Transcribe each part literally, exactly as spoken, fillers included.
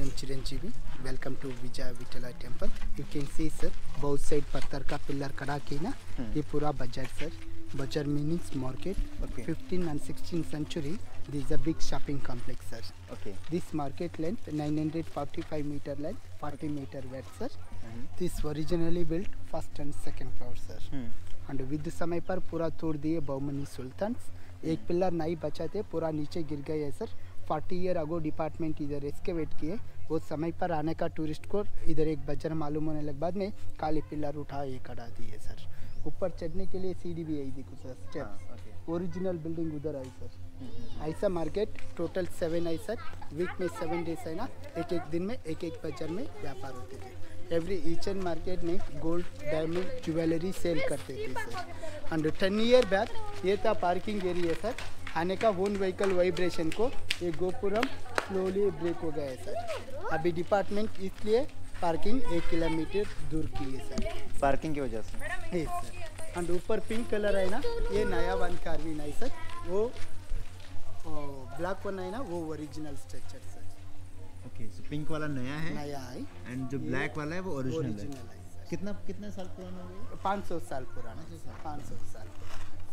name Chiranjeevi. Welcome to Vijay Vitala Temple. You can see sir, both side पत्थर का pillar खड़ा किया ना, ये पूरा बाजार sir. Bazaar means market. Okay. fifteenth and sixteenth century. This is a big shopping complex sir. Okay. This market length nine hundred forty-five meter length, forty meter width sir. Mm-hmm. This originally built first and second floor sir. Hmm. And with समय पर पूरा तोड़ दिए बहुमनी sultans. एक pillar नहीं बचा थे, पूरा नीचे गिर गए sir. Forty year ago department इधर एक्सकेवेट किए. वो समय पर आने का टूरिस्ट को इधर एक बाजार मालूम होने लगे बाद में काले पिलर उठा ये कड़ा दिए सर. ऊपर चढ़ने के लिए सीढ़ी भी आई देखो सर, स्टेप्स. ओरिजिनल बिल्डिंग उधर आई सर. ऐसा मार्केट टोटल सेवन आई सर. वीक में सेवन डेज है ना, एक एक दिन में एक एक बाजार में व्यापार होते थे. एवरी ईच एंड मार्केट में गोल्ड डायमंड ज्वेलरी सेल करते थे sir. And ten year back ये था पार्किंग एरिया सर. आने का वन व्हीकल वाइब्रेशन को ये गोपुरम स्लोली ब्रेक हो गया है सर. अभी डिपार्टमेंट इसलिए पार्किंग एक किलोमीटर दूर की है सर. पार्किंग की वजह से है सर. एंड ऊपर पिंक कलर है ना, ये नया वन कार्विन है सर. वो ब्लैक वन है ना, वो original structure sir. Okay, so pink वाला नया है, नया है. एंड जो ब्लैक वाला है वो ओरिजिनल है. है सर. कितना कितने साल पुराना है वो? पाँच सौ साल पुराना. पाँच सौ साल पुराना.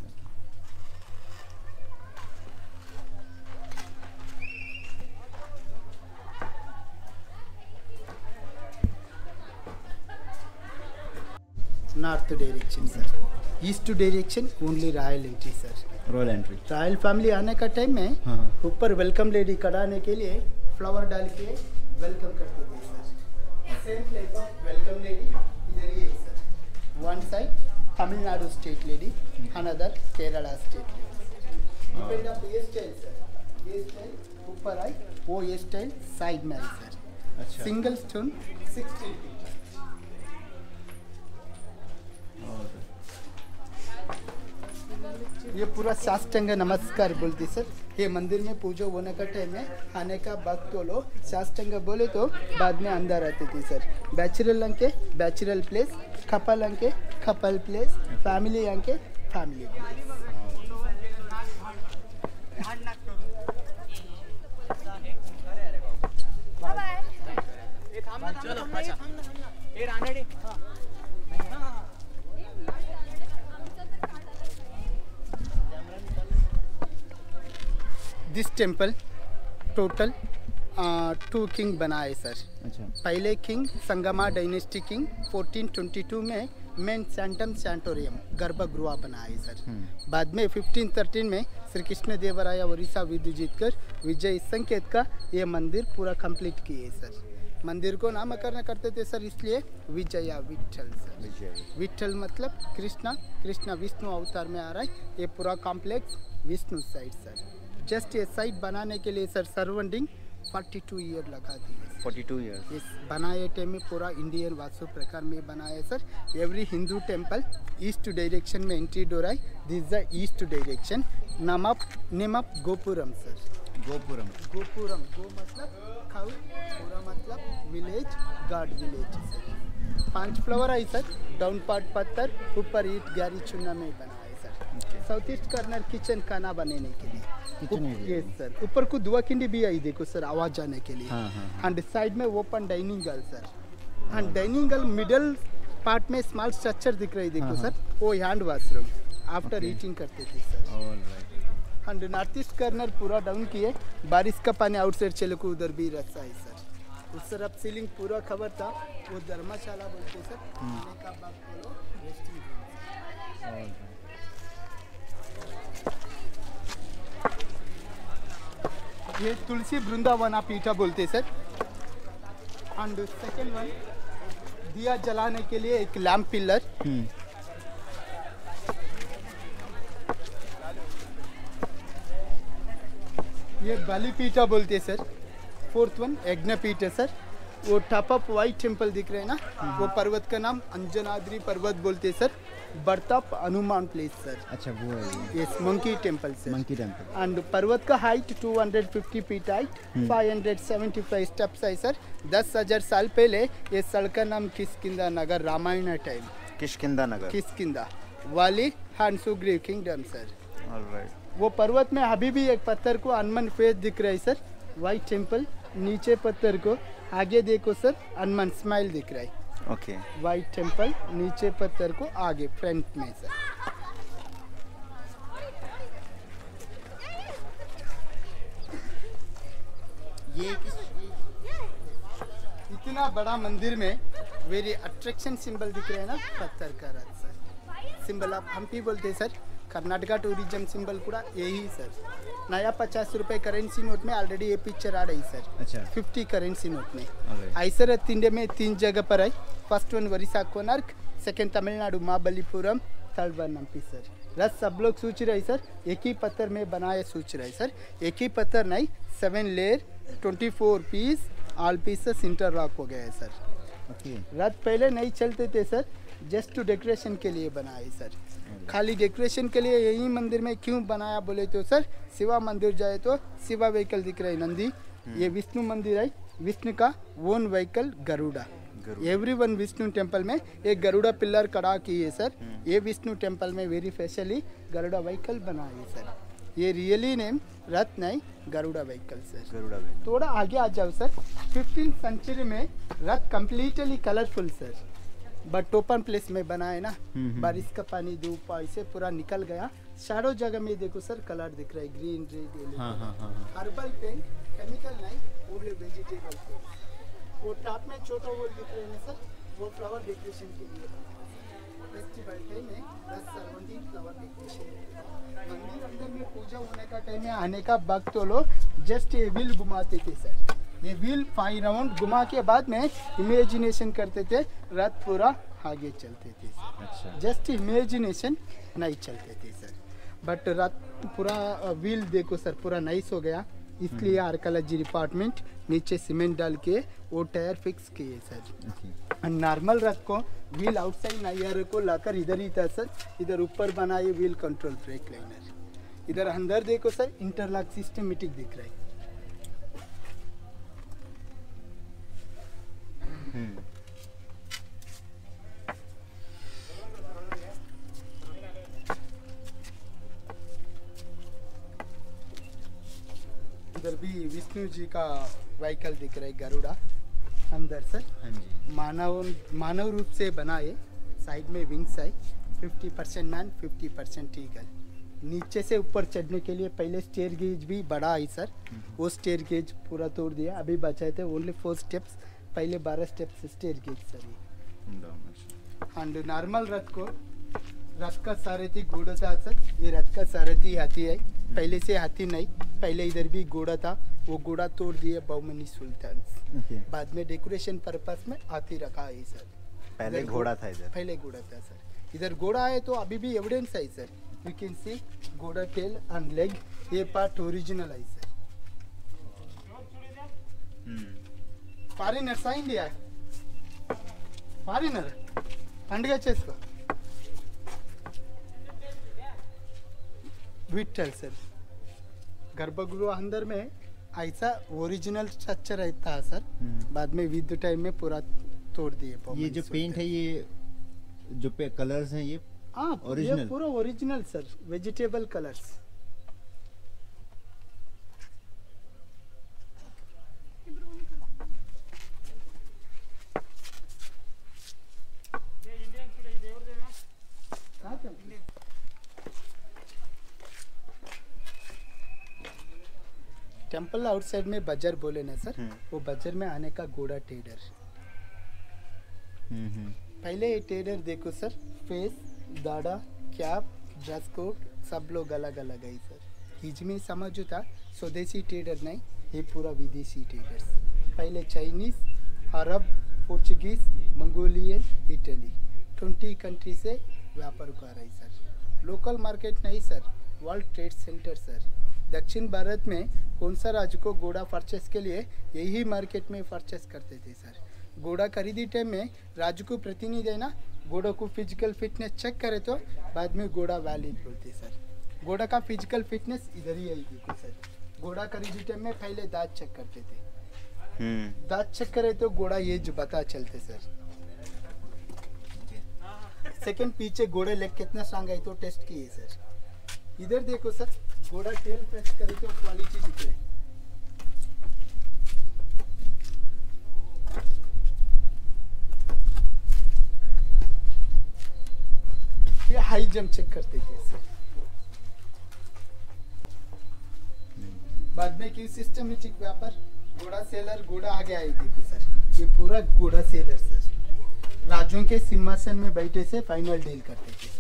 North direction sir. East direction only royal entry sir. Royal entry. Royal family आने का टाइम में हाँ. ऊपर वेलकम लेडी कढ़ाने के लिए फ्लावर डाल के वेलकम करते थे sir. Same type of welcome lady इधर ही है sir. One side Tamil Nadu state lady, another Kerala state lady. Depend on ये स्टाइल सर. ये स्टाइल ऊपर आई, वो ये स्टाइल साइड में आई सर. अच्छा. Single stone sixty. ये पूरा साष्टांग नमस्कार बोलती सर. ये मंदिर में पूजा होने का टाइम में आने का भक्त को लोग साष्टांग बोले तो बाद में अंदर आते थे सर. बैचलर अंके बैचलर प्लेस, कपल अंके कपल प्लेस, फैमिली अंके family place. This temple total two king बनाए सर. अच्छा. पहले king Sangama dynasty king fourteen twenty two में मेन सैंटम सैंटोरियम गर्भगृह बनाए सर. बाद में फिफ्टीन थर्टीन में श्री कृष्ण देवराया ओडिशा युद्ध जीतकर विजय संकेत का ये मंदिर पूरा कंप्लीट किए सर. मंदिर को नामकरण करते थे सर, इसलिए विजया विठल सर. विठल मतलब कृष्णा. कृष्णा विष्णु अवतार में आ रहा है. ये पूरा complex Vishnu side sir. Just ये साइट बनाने के लिए sir surrounding forty two year लगा दिए. Forty two year. इस बनाए टाइम में पूरा इंडियन वास्तु प्रकार में बनाया sir. Every Hindu temple east direction में एंट्री डोर है. This the east direction. नाम of name of gopuram sir. Gopuram. Gopuram. गो मतलब खाऊ, पूरा मतलब विलेज, गॉड विलेज सर. पांच फ्लावर है सर. डाउन पार्ट पत्थर, ऊपर ईट गैरी चूना में बनाया sir. South east corner kitchen खाना बनाने के लिए. Yes sir. ऊपर को दुआ किंडी भी आई देखो सर, आवाज जाने के लिए. एंड साइड में open dining hall sir. And dining hall middle part में स्मॉल स्ट्रक्चर दिख रही देखो सर, वो हैंड वॉशरूम आफ्टर ईटिंग करते थे sir. And north east corner पूरा डाउन किए. बारिश का पानी आउटसाइड चले को उधर भी रखा है सर. उस तरफ सीलिंग पूरा खबर था, वो धर्मशाला बोलते सर. का बाग खोलो, रेस्टिंग रूम. ये तुलसी वृंदावन पीठा बोलते सर. एंड सेकेंड वन दिया जलाने के लिए एक लैम्प पिलर. ये बलि पीठा बोलते सर. फोर्थ वन यज्ञ पीठ है सर. वो टॉप ऑफ वाइट टेम्पल दिख रहे हैं ना, वो पर्वत का नाम अंजनाद्री पर्वत बोलते sir. Birth of Hanuman place sir. अच्छा, वो है. Yes, monkey temple sir. Monkey temple. And पर्वत का height two hundred fifty feet height, five hundred seventy five steps है सर. दस हजार साल पहले ये सड़क का नाम किष्किंधा नगर, रामायण टाइम. किष्किंधा नगर. Kishkindha Vali and Sugriva kingdom sir. Alright. वो पर्वत में अभी भी एक पत्थर को हनुमान फेस दिख रहा है सर. वाइट टेम्पल नीचे पत्थर को आगे देखो सर, हनुमान स्माइल दिख रहा है। ओके। वाइट टेम्पल, नीचे पत्थर को आगे फ्रंट में सर। ये किस इतना बड़ा मंदिर में वेरी अट्रैक्शन सिंबल दिख रहा है ना, पत्थर का रथ सर। सिंबल आप हम्पी बोलते हैं सर, कर्नाटका टूरिज्म सिंबल पूरा यही सर। नया पचास रुपए करेंसी नोट में ऑलरेडी ये पिक्चर आ रही सर। अच्छा। फिफ्टी करेंसी नोट में Okay. ऐसे रथ इंडिया में तीन जगह पर आई। First one Odisha Konark, second Tamil Nadu Mahabalipuram, third one Hampi sir. रथ सब लोग सोच रहे सर एक ही पत्थर में बनाए, सोच रहे सर एक ही पत्थर नहीं, seven layer twenty four piece, all pieces interlock हो गए सर। ओके। रथ पहले नहीं चलते थे सर, जस्ट टू डेकोरेशन के लिए बनाए सर। खाली डेकोरेशन के लिए यही मंदिर में क्यों बनाया बोले तो सर, शिवा मंदिर जाए तो शिवा व्हीकल दिख रहा है नंदी, ये विष्णु मंदिर है, विष्णु का own vehicle Garuda. Every one Vishnu temple में एक गरुड़ा पिलर खड़ा किए सर। ये विष्णु टेम्पल में वेरी स्पेशली गरुड़ा व्हीकल बनाए सर। ये रियली नेम रथ नहीं, Garuda vehicle sir. Garuda vehicle. थोड़ा आगे आ जाओ सर। फिफ्टीन सेंचुरी में रथ completely colourful sir, but open place में बना है ना, बारिश का पानी धूप ऐसे पूरा निकल गया। शैडो जगह में देखो सर कलर दिख रहा है, ग्रीन रेड। हाँ हाँ हाँ हाँ। हर्बल पेंट, केमिकल नहीं, वो वेजिटेबल पेंट। वो टॉप में छोटा वो दिख रहे हैं सर, वो फ्लावर डेकोरेशन के लिए। फेस्टिवल टाइम में दस सराउंडिंग फ्लावर डेकोरेशन। मंदिर अंदर में पूजा होने का टाइम में आने का वक्त तो लोग जस्ट ये व्हील घुमाते थे सर। ये व्हील फाइव राउंड घुमा के बाद में इमेजिनेशन करते थे, रथ पूरा आगे चलते थे सर। अच्छा। जस्ट इमेजिनेशन नहीं चलते थे सर, बट रथ पूरा व्हील देखो सर पूरा नाइस हो गया, इसलिए आर्कियोलॉजी डिपार्टमेंट नीचे सीमेंट डाल के वो टायर फिक्स किए सर। नॉर्मल रथ को व्हील आउटसाइड नायर को लाकर इधर ही था सर, इधर ऊपर बनाए व्हील कंट्रोल ब्रेक लाइनर। इधर अंदर देखो सर इंटरलॉक सिस्टमेटिक दिख रहा है। इधर भी विष्णु जी का व्हीकल दिख रहा है गरुड़ा अंदर सर। हाँ जी। मानव मानव रूप से बनाए, साइड में विंग्स है, fifty percent man fifty percent eagle. नीचे से ऊपर चढ़ने के लिए पहले स्टेयर गेज भी बड़ा है सर, वो स्टेयर गेज पूरा तोड़ दिया, अभी बचाए थे ओनली फोर स्टेप्स, पहले बारह स्टेप्स स्टेयर गेज सर ये। एंड नॉर्मल रथ को रथ का सारथी घोड़ा था सर, ये रथ का सारथी हाथी है, पहले से हाथी नहीं, पहले इधर भी घोड़ा था, वो घोड़ा तोड़ दिए बहुमनी सुल्तान। okay. बाद में डेकोरेशन पर्पस में हाथी रखा है सर। पहले घोड़ा था इधर। पहले घोड़ा था सर, इधर घोड़ा है तो अभी भी एविडेंस है सर। यू कैन सी घोड़ा टेल एंड लेग, ये पार्ट ओरिजिनल है सर। ఫారినర్స్ ఇండియా ఫారినర్ పండుగ చేసుకో विठल सर। गर्भगृह अंदर में ऐसा ओरिजिनल स्ट्रक्चर रहता है सर, बाद में विद टाइम में पूरा तोड़ दिए। ये जो पेंट है, ये जो पे कलर्स हैं, ये हाँ ओरिजिनल पूरा original sir, vegetable colours. Temple outside में बजर बोले ना सर, वो बजर में आने का घोड़ा टेडर। पहले ये टेडर देखो सर, फेस, दाढ़ा, कैप, ड्रेस कोड सब लोग अलग अलग है सर। हिजमी समझो था स्वदेशी टेडर नहीं, ये पूरा विदेशी टेडर्स। पहले Chinese, Arab, Portuguese, Mongolian, Italy, twenty country से व्यापार कर रही सर। लोकल मार्केट नहीं sir, world trade centre sir. दक्षिण भारत में कौन सा राज्य को घोड़ा परचेस के लिए यही मार्केट में परचेस करते थे सर। घोड़ा खरीदी टाइम में राज्य को प्रतिनिधि है ना, घोड़ा को फिजिकल फिटनेस चेक करे तो बाद में घोड़ा वैलिड बोलते सर। घोड़ा का फिजिकल फिटनेस इधर ही आई देखो सर। घोड़ा खरीदी टाइम में पहले दांत चेक करते थे, दांत चेक करे तो घोड़ा ये जो बता चलते सर। सेकंड पीछे घोड़े लेग कितना स्ट्रांग है तो टेस्ट किए सर। इधर देखो सर, घोड़ा टेल प्रेस करे तो क्वालिटी दिख रही है। हाई जंप चेक करते थे सर। बाद में क्यों सिस्टमेटिक व्यापार घोड़ा सेलर घोड़ा आगे आई देखो सर, ये पूरा घोड़ा सेलर सर राजों के सिंहासन में बैठे से फाइनल डील करते थे।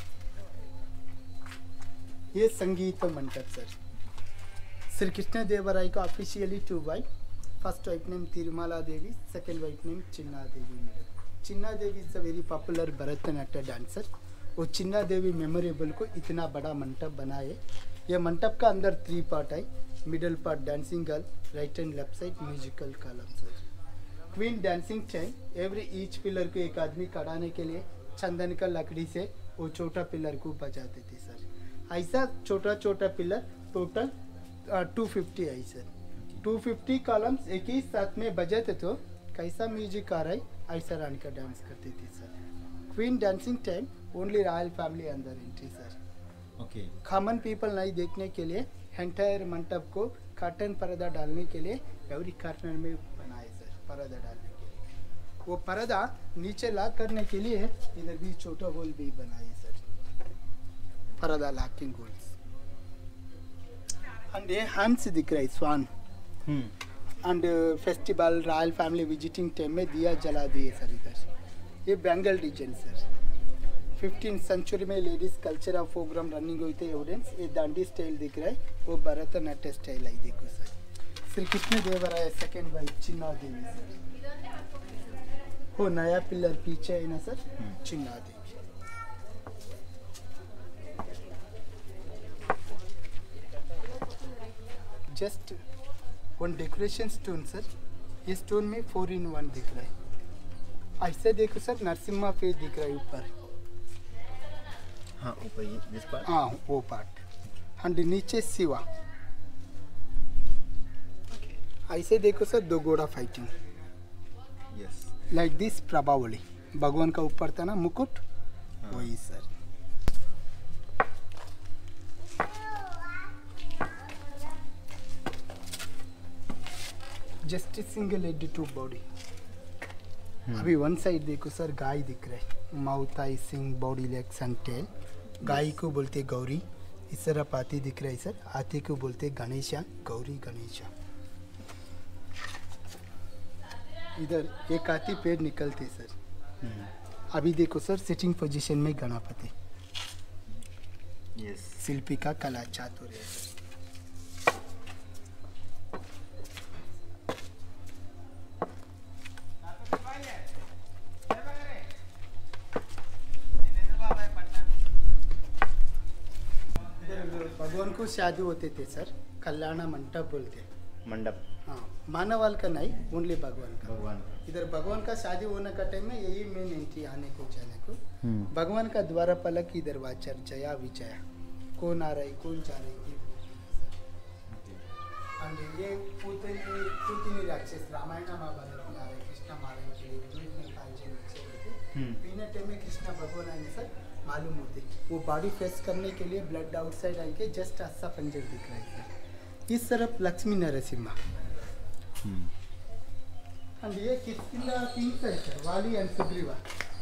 ये संगीत मंडप सर, श्री कृष्ण देवराय का officially two wife, first wife name Tirumala Devi, second wife name Chinna Devi madam. Chinna Devi is a very popular Bharatanatyam dancer. वो चिन्ना देवी मेमोरेबल को इतना बड़ा मंडप बनाए। ये मंडप का अंदर थ्री पार्ट है, middle part dancing girl, right and left side musical column sir. Queen dancing time every each pillar को एक आदमी कड़ाने के लिए चंदन का लकड़ी से वो छोटा पिलर को बजाते थे सर। ऐसा छोटा छोटा पिलर टोटल टू फिफ्टी है सर। टू फिफ्टी कॉलम्स एक ही साथ में बजाते तो कैसा म्यूजिक आ रहा है ऐसा रानी का डांस करते थे sir. Queen dancing time only royal family अंदर entry sir. Okay. Common people नहीं देखने के लिए एंटायर मंडप को कर्टन पर्दा डालने के लिए एवरी कार्नर में बनाए सर पर्दा डालने के लिए। वो पर्दा नीचे लॉक करने के लिए इधर भी छोटा होल भी बनाए सर, पर्दा लॉकिंग होल्स। एंड ये हैंड्स दिख रहा है swan. And festival royal family visiting time में दिया जला दिए सर इधर। ये bangle design sir, fifteen century में ladies culture of programme running हुई थे एविडेंस। ये दांडी स्टाइल दिख रहा है, वो भरतनाट्य स्टाइल है देखो sir. Shri Krishna Devaraya second wife Chinna Devi sir. वो नया पिलर पीछे है ना sir, Chinna Devi. Just one decoration stone sir, ये स्टोन में फोर इन वन दिख रहा है। ऐसे देखो सर नरसिम्हा फेस दिख रहा है ऊपर। हाँ ऊपर ये दिस पार्ट, हाँ वो पार्ट। एंड नीचे शिवा। ऐसे देखो सर दो घोड़ा फाइटिंग यस लाइक दिस प्रभावली भगवान का ऊपर था ना मुकुट, वही सर। Just single head two body. अभी वन साइड देखो सर गाय दिख रहा है, माउथ आई सिंग बॉडी लेग्स एंड टेल। गाय को बोलते गौरी। इस तरफ हाथी दिख रहा है सर, हाथी को बोलते गणेशा, गौरी गणेशा। इधर एक हाथी पेड़ निकलते सर। अभी देखो सर सिटिंग पोजीशन में गणपति। यस शिल्पी का कला चातुर्य है सर। भगवान को शादी होते थे सर, कल्याण मंडप बोलते। मंडप, हाँ मानवाल का नहीं, ओनली भगवान का। भगवान। इधर भगवान का शादी होने का टाइम में यही मेन एंट्री आने को जाने को। भगवान का द्वारा पलक की दरवाजा जया विजया, कौन आ रहा है कौन जा रही है। एंड ये पूतनी पूतनी राक्षस रामायण महाभारत में आ रहे कृष्ण मारने के लिए दूध में कांचे नीचे रहते। पीने टाइम में कृष्ण भगवान आएंगे सर मालूम होते। वो बॉडी फेस करने के लिए ब्लड आउटसाइड आएंगे, जस्ट ऐसा पंजर दिख रहा है सर। इस तरफ लक्ष्मी नरसिम्हा। एंड ये किसकिला पिंक है सर, वाली एंड सुग्रीवा।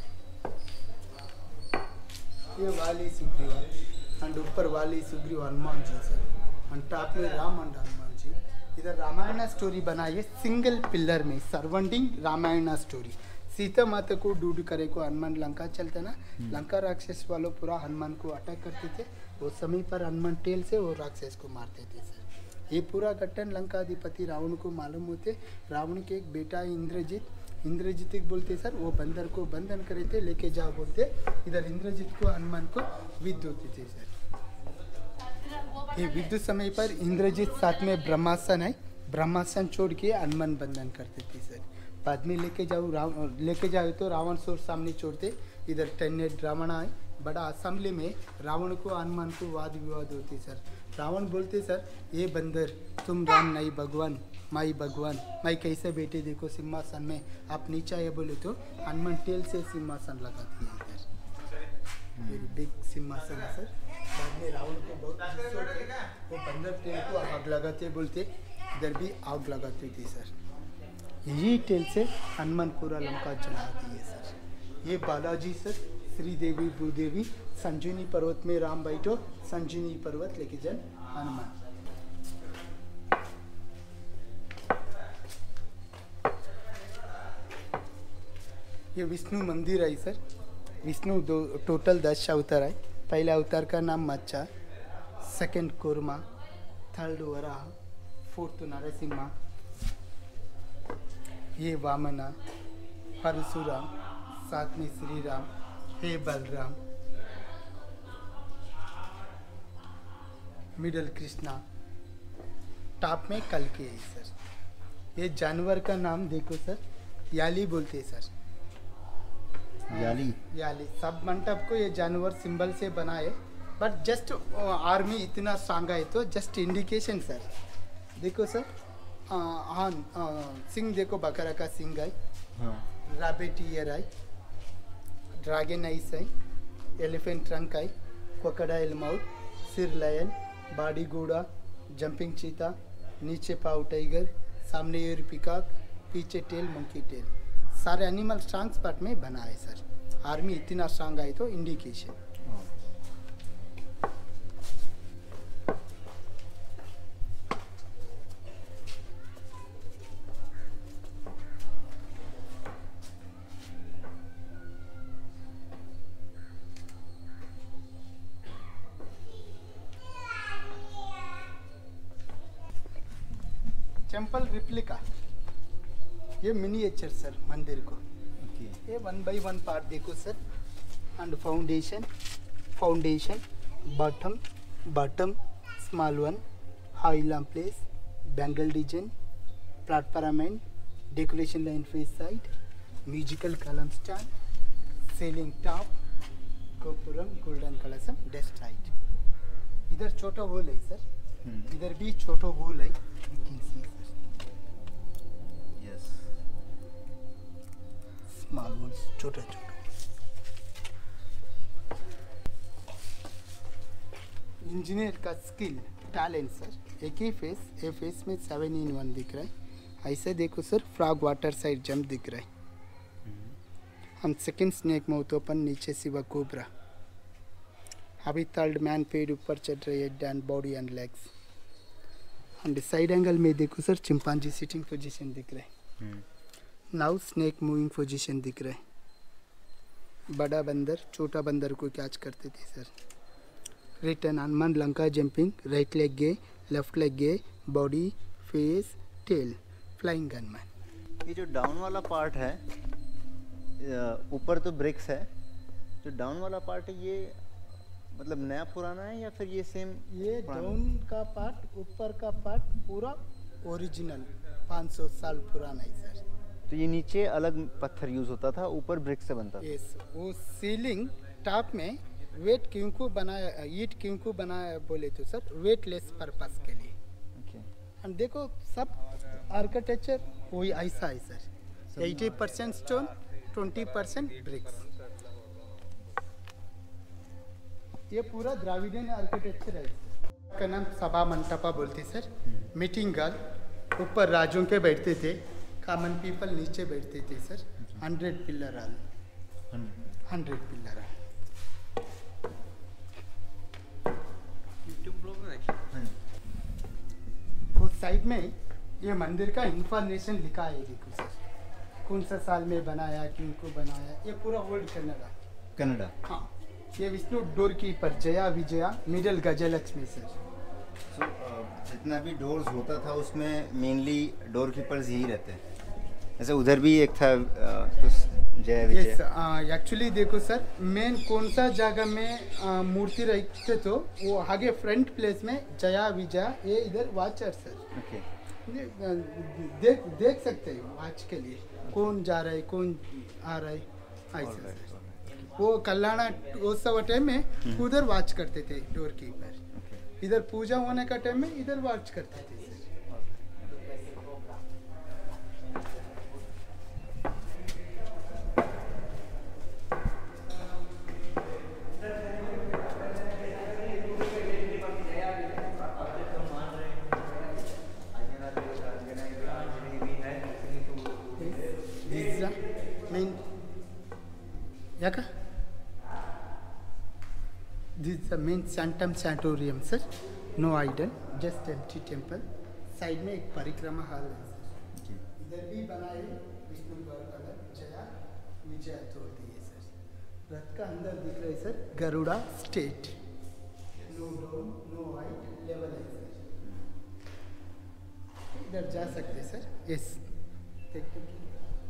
ये वाली सुग्रीवा एंड ऊपर वाली Sugriva Hanuman ji sir. And top में राम एंड हनुमान जी। इधर रामायण स्टोरी बनाइए सिंगल पिलर में, सर्वंडिंग रामायण स्टोरी। सीता माता को ढूंढ करे को हनुमान लंका चलते ना, लंका राक्षस वालों पूरा हनुमान को अटैक करते थे। वो समय पर हनुमान टेल से वो राक्षस को मारते थे सर। ये पूरा घटन लंकाधिपति रावण को मालूम होते। रावण के एक बेटा इंद्रजीत, इंद्रजीत बोलते सर, वो बंदर को बंधन करे थे लेके जाओ बोलते। इधर इंद्रजीत को हनुमान को विद्ध होते थे सर। ये विद्युत समय पर इंद्रजीत साथ में ब्रह्मासन है, ब्रह्मासन छोड़ के हनुमान बंधन करते थे सर। बाद में लेके जाओ रावण लेके जाओ तो रावण सोर सामने छोड़ते। इधर टेन हेड रावण आए, बड़ा असेंबली में रावण को हनुमान को वाद विवाद होती सर। रावण बोलते सर, ये बंदर तुम राम नहीं भगवान, माई भगवान, मैं कैसे बैठे देखो सिंहासन में, आप नीचे आए बोले तो हनुमान टेल से सिंहासन लगाती है इधर। वेरी बिग सिंहासन है सर। बाद में रावण को बहुत गुस्सा होता, वो बंदर टेल को आग लगाते बोलते, इधर भी आग लगाती थी सर। यही टेल से हनुमान पूरा लंका जला दिए सर। ये बालाजी सर श्रीदेवी भूदेवी संजीवनी पर्वत में राम बैठो संजीवनी पर्वत लेके जन हनुमान। ये विष्णु मंदिर है सर। विष्णु दो टोटल दस अवतार है। पहले अवतार का नाम Machha, second Kurma, third Varaha, fourth Narasimha, ये वामना, परशुराम, साथ में श्री राम, हे बलराम, मिडल कृष्णा, टॉप में कल्कि है सर। ये जानवर का नाम देखो सर, याली बोलते हैं सर। याली याली सब मंडप को ये जानवर सिंबल से बनाए, बट जस्ट आर्मी इतना स्ट्रांग है तो जस्ट इंडिकेशन सर। देखो सर, हाँ सिंह देखो, बकरा का सिंह है, हाँ रैबिट ईयर है, ड्रैगन आइस है, एलिफेंट ट्रंक है, क्रोकोडाइल माउथ, सिर लायन, बॉडी घोड़ा, जंपिंग चीता, नीचे पाव टाइगर, सामने ईयर पिकॉक, पीछे टेल मंकी टेल। सारे एनिमल स्ट्रांग स्पॉट में बना है सर। आर्मी इतना स्ट्रांग है तो इंडिकेशन। टेम्पल रिप्लिका, ये मिनिएचर सर मंदिर को। ओके ये वन बाई वन पार्ट देखो sir. And foundation, foundation, bottom, bottom, small one, high lamp place, bangle design, platform and decoration line face side, musical column stand, ceiling top, gopuram, golden kalasham, desk light. इधर छोटा whole है sir, इधर भी छोटा whole है। Small holes, छोटा छोटा। Engineer का स्किल, टैलेंट सर। एक ही फेस, ये फेस में सेवन इन वन दिख रहा है। ऐसे देखो sir, frog water side jump दिख रहा है। हम सेकंड स्नेक माउथ ओपन, नीचे सिवा कोबरा। अभी थर्ड मैन पेड़ ऊपर चढ़ रही है, head and body and legs. And side angle में देखो सर, चिंपांजी सिटिंग पोजीशन दिख रहा है। नाउ स्नेक मूविंग पोजीशन दिख रहा है। बड़ा बंदर छोटा बंदर को कैच करते थे sir. Return Hanuman Lanka jumping, right leg गे, लेफ्ट लेग गे, बॉडी, फेस, टेल, फ्लाइंग गनमैन। ये जो डाउन वाला पार्ट है, ऊपर तो ब्रिक्स है, जो डाउन वाला पार्ट है ये मतलब नया पुराना है या फिर ये सेम? ये डाउन का पार्ट, ऊपर का पार्ट पूरा ओरिजिनल पाँच सौ साल पुराना है सर। तो ये नीचे अलग पत्थर यूज होता था, ऊपर ब्रिक से बनता था। यस, वो सीलिंग टॉप में वेट क्यों को बनाया, ईट क्यों को बनाया बोले तो सर, वेटलेस पर्पस के लिए। ओके। एंड देखो सब आर्किटेक्चर वही ऐसा है सर। अस्सी परसेंट स्टोन, बीस परसेंट ब्रिक्स। ये पूरा द्राविडियन आर्किटेक्चर है। का नाम सभा मंटपा बोलते सर। मीटिंग हॉल, ऊपर राजों के बैठते थे, कॉमन पीपल नीचे बैठते थे sir. Hundred pillar hall, hundred pillar hall. वो साइड में ये मंदिर का इंफॉर्मेशन लिखा है देखो सर, कौन सा साल में बनाया, क्यों को बनाया। ये पूरा ओल्ड कन्नड़ा कन्नड़ा। हाँ, ये Vishnu door keeper Jaya Vijaya, middle Gajalakshmi sir. So जितना भी डोर्स होता था उसमें मेनली डोर कीपर्स यही रहते हैं। ऐसे उधर भी एक था uh, Jay Vijay. Yes, actually देखो सर, मेन कौन सा जगह में आ, मूर्ति रखते तो वो आगे फ्रंट प्लेस में जया विजया, ये इधर वॉचर सर। ओके। देख देख सकते हैं वॉच के लिए कौन जा रहा है, कौन आ रहा है, ऐसा सर। वो कल्याणा उत्सव टाइम में उधर वॉच करते थे डोर कीपर। इधर पूजा होने का टाइम में इधर वॉच करते थे। This is the main Sanctum Sanctorium, sir. No idol, just empty temple. Side में एक परिक्रमा हॉल है सर. इधर भी बनाए विष्णु गौर कलर जया विजय तोड़ दिए सर. रथ का अंदर दिख रहा है sir Garuda state. No dome no height level है सर. इधर जा सकते सर. यस देखते हैं.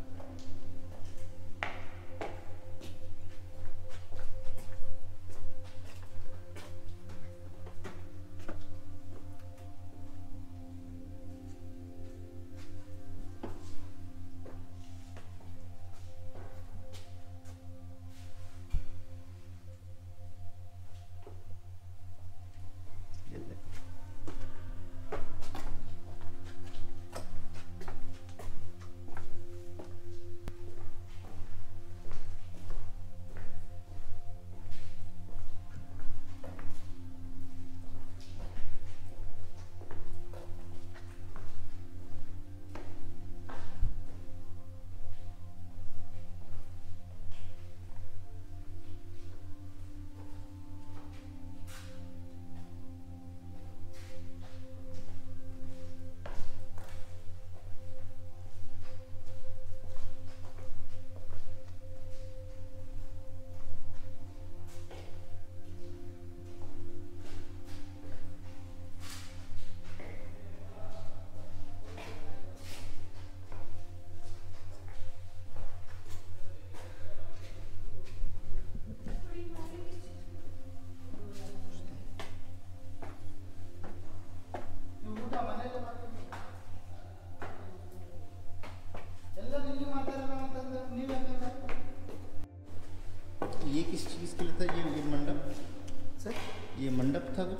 ये किस चीज़ के लिए था ये ये मंडप सर? ये मंडप था कुछ?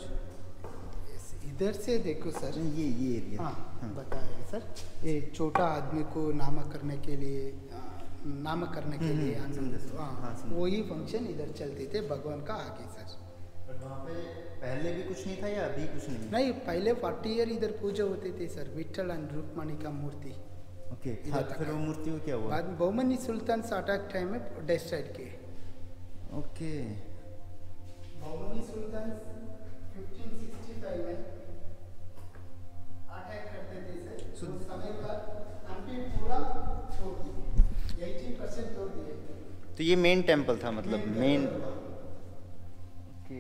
इधर से देखो सर. ये ये एरिया. हाँ, हाँ. बताया सर. ये छोटा आदमी को नामक करने के लिए नामक करने के लिए हाँ वही फंक्शन इधर चलते थे भगवान का आगे सर. वहाँ पे पहले भी कुछ नहीं था या अभी कुछ नहीं? नहीं, पहले फोर्टी ईयर इधर पूजा होते थे सर. विठल एंड रुक्मणी का मूर्ति. ओके. फिर वो मूर्ति को क्या हुआ? बाद में बहुमनी सुल्तान अटैक टाइम में डिस्ट्रॉय किए. ओके. बहुमनी सुल्तान फिफ्टीन सिक्सटी फाइव में अटैक करते थे सर. So, उस समय पर एमपी पूरा छोड़ दिए. एटी परसेंट तोड़ दिए. तो ये मेन टेंपल था मतलब मेन. ओके.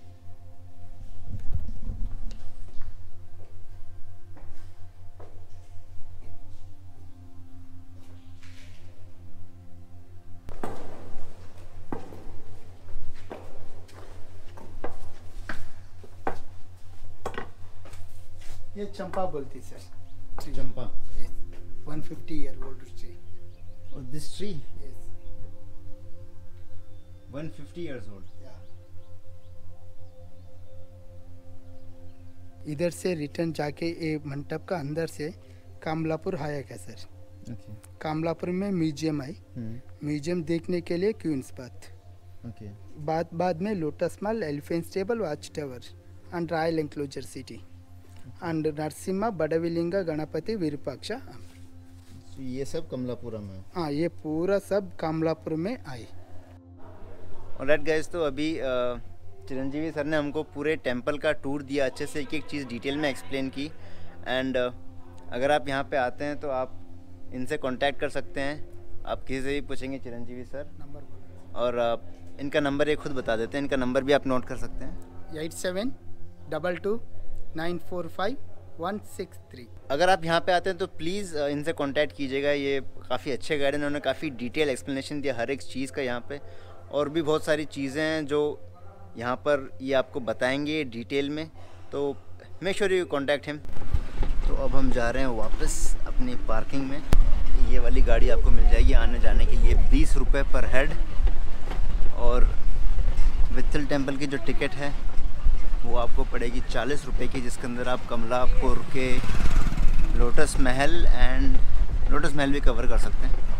ये चंपा बोलती सर. चंपा. One fifty year old tree. और this tree yes one fifty years old. इधर से रिटर्न जाके ये मंडप का अंदर से कामलापुर आया क्या सर. ओके. कामलापुर में म्यूजियम आई. म्यूजियम देखने के लिए क्वींस बाथ. ओके. बाद बाद में lotus mall, elephant stable, watch tower and royal enclosure city and Narasimha, Badavilinga, Ganapati, Virupaksha. so, ये सब कमलापुरा में. हाँ, ये पूरा सब कमलापुर में आई. ऑलराइट गाइस, तो अभी चिरंजीवी सर ने हमको पूरे टेंपल का टूर दिया, अच्छे से एक एक चीज़ डिटेल में एक्सप्लेन की. एंड अगर आप यहाँ पे आते हैं तो आप इनसे कांटेक्ट कर सकते हैं. आप किसी से भी पूछेंगे चिरंजीवी सर नंबर. और uh, इनका नंबर एक खुद बता देते हैं. इनका नंबर भी आप नोट कर सकते हैं. Eight seven double two nine four five one six three. अगर आप यहाँ पे आते हैं तो प्लीज़ इनसे कांटेक्ट कीजिएगा. ये काफ़ी अच्छे गाइड हैं. उन्होंने काफ़ी डिटेल एक्सप्लेनेशन दिया हर एक चीज़ का यहाँ पे. और भी बहुत सारी चीज़ें हैं जो यहाँ पर ये आपको बताएंगे डिटेल में. तो make sure you contact him. तो अब हम जा रहे हैं वापस अपनी पार्किंग में. ये वाली गाड़ी आपको मिल जाएगी आने जाने के लिए बीस रुपये पर हेड. और विट्ठल टेम्पल की जो टिकट है वो आपको पड़ेगी चालीस रुपये की, जिसके अंदर आप कमलापुर के लोटस महल एंड लोटस महल भी कवर कर सकते हैं.